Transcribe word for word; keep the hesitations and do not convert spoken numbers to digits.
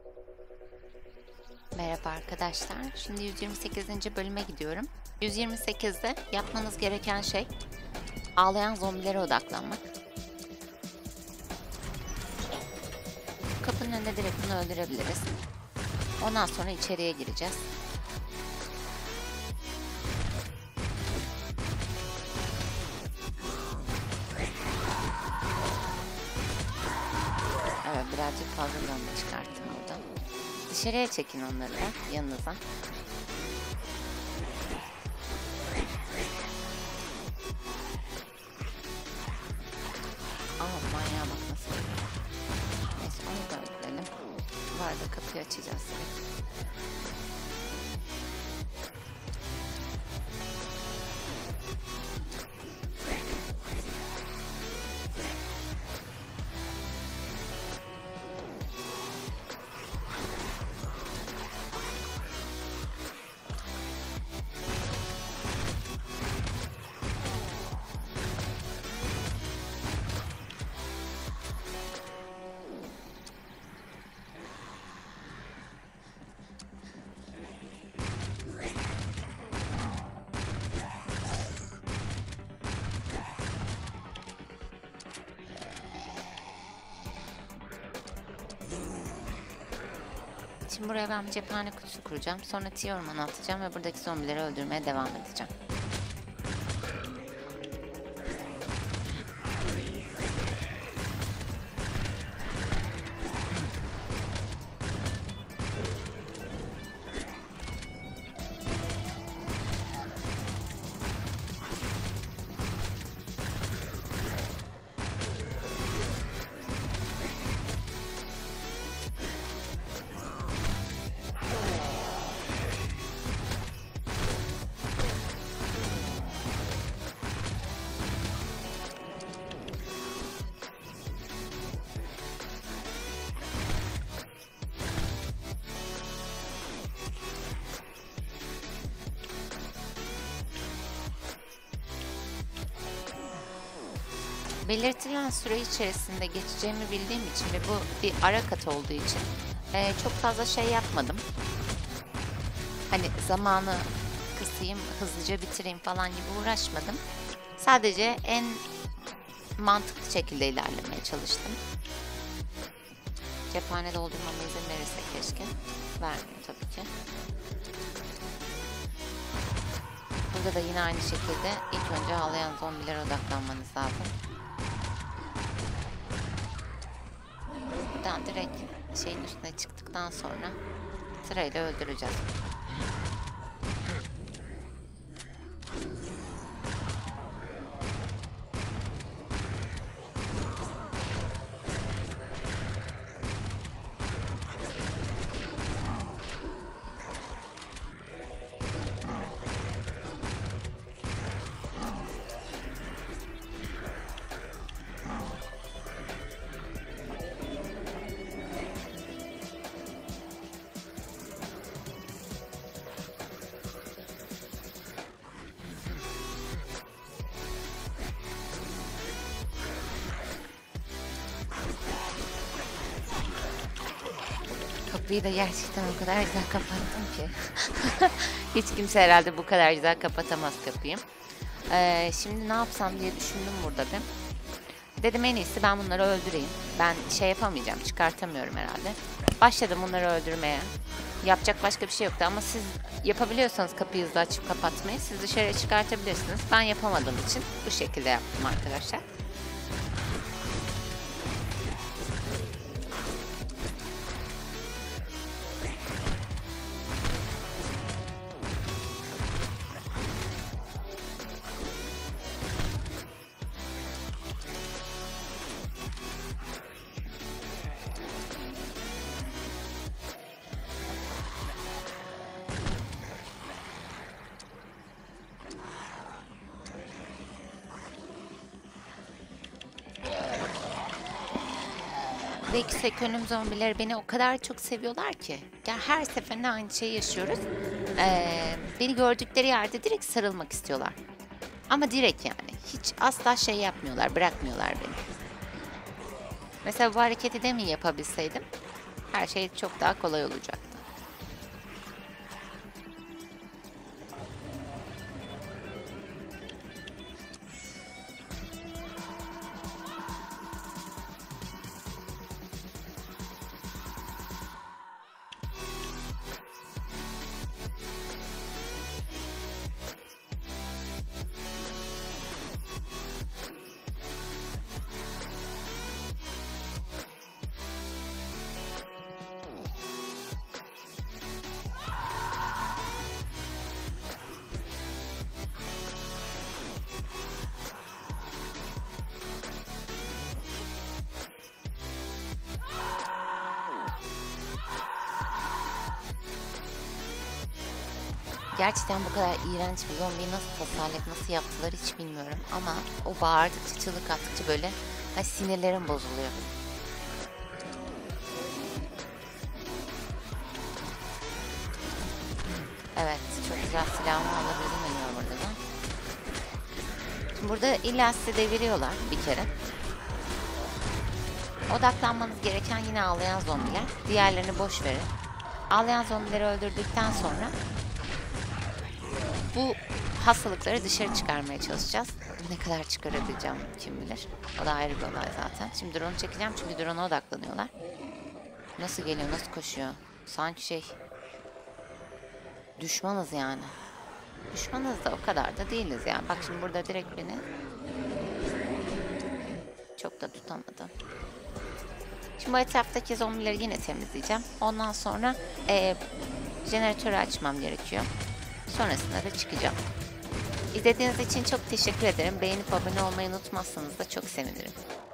Merhaba arkadaşlar. Şimdi yüz yirmi sekizinci bölüme gidiyorum. yüz yirmi sekizde yapmanız gereken şey ağlayan zombilere odaklanmak. Kapının önünde direkt bunu öldürebiliriz. Ondan sonra içeriye gireceğiz. Evet, birazcık fazla zombi çıkarttım buradan. Dışarıya çekin onları da yanınıza. Aa, manyağa bak nasıl. Neyse, onu da öldürelim. Bu arada kapıyı açacağız. Şimdi buraya ben bir cephane kutusu kuracağım. Sonra tiye ormanı atacağım ve buradaki zombileri öldürmeye devam edeceğim. Belirtilen süre içerisinde geçeceğimi bildiğim için ve bu bir ara kat olduğu için e, çok fazla şey yapmadım. Hani zamanı kısayım, hızlıca bitireyim falan gibi uğraşmadım. Sadece en mantıklı şekilde ilerlemeye çalıştım. Cephane doldurmama izin verirse keşke. Vermiyor tabii ki. Burada da yine aynı şekilde ilk önce ağlayan zombilere odaklanmanız lazım. Buradan direkt şeyin üstüne çıktıktan sonra sırayla öldüreceğiz. Kapıyı da gerçekten o kadar güzel kapattım ki. Hiç kimse herhalde bu kadar güzel kapatamaz kapıyı. Ee, şimdi ne yapsam diye düşündüm burada bir. Dedim en iyisi ben bunları öldüreyim. Ben şey yapamayacağım, çıkartamıyorum herhalde. Başladım bunları öldürmeye. Yapacak başka bir şey yoktu ama siz yapabiliyorsanız kapıyı hızlı açıp kapatmayı, siz dışarıya çıkartabilirsiniz. Ben yapamadığım için bu şekilde yaptım arkadaşlar. Ve iki sekönüm zombileri beni o kadar çok seviyorlar ki. Yani her seferinde aynı şeyi yaşıyoruz. Ee, beni gördükleri yerde direkt sarılmak istiyorlar. Ama direkt yani. Hiç asla şey yapmıyorlar, bırakmıyorlar beni. Mesela bu hareketi de mi yapabilseydim? her şey çok daha kolay olacaktı. Gerçekten bu kadar iğrenç bir zombiyi nasıl tasarlayıp nasıl yaptılar hiç bilmiyorum ama o bağırdıkça çığlık attıkça böyle ay, sinirlerim bozuluyor. Evet, çok güzel silahımı alabildim benim burada da. Şimdi burada illa size deviriyorlar bir kere. Odaklanmanız gereken yine ağlayan zombiler. Diğerlerini boş verin. Ağlayan zombileri öldürdükten sonra bu hastalıkları dışarı çıkarmaya çalışacağız. Ne kadar çıkarabileceğim kim bilir. O da ayrı bir olay zaten. Şimdi drone'u çekeceğim çünkü drone'a odaklanıyorlar. Nasıl geliyor, nasıl koşuyor? Sanki şey... Düşmanız yani. Düşmanız da o kadar da değiliz yani. Bak şimdi burada direkt beni... Çok da tutamadım. Şimdi bu etraftaki zombileri yine temizleyeceğim. Ondan sonra e, jeneratörü açmam gerekiyor. Sonrasında da çıkacağım. İzlediğiniz için çok teşekkür ederim. Beğenip abone olmayı unutmazsanız da çok sevinirim.